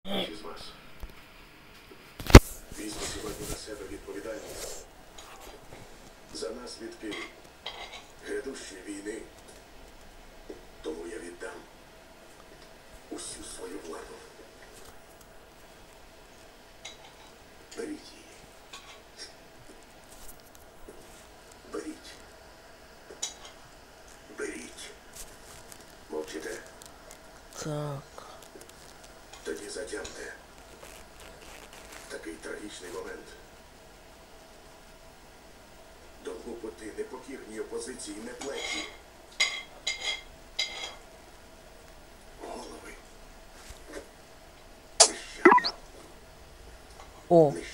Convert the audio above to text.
Із вас. Візьму сьогодні на себе відповідальність за наслідки грядущої війни. Тому я віддам усю свою владу. Беріть її. Беріть. Беріть. Мовчите? Так. Тоді затямте. Такий трагічний момент. До глупоти непокірній опозиції не плечі. Голови. Нещадно. О, Нещадно.